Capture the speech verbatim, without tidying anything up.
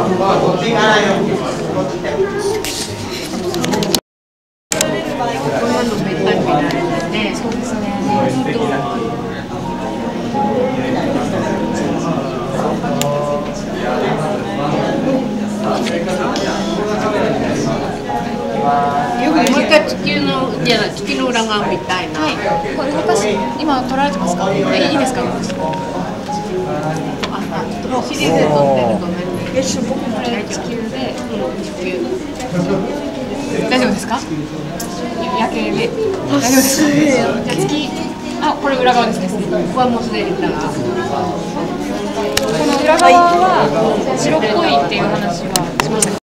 そうですね。 もう一回地球のじゃあ地球の裏側みたいな。 はい。これ動かし今撮られてますか？えいいですか？ シリーズで撮ってるとね。 えちょっと僕これ地球で大丈夫ですか？夜景で大丈夫ですか？じゃあ月あこれ裏側ですね。 ここはもうすでに裏側。 この裏側は白っぽいっていう話はしました。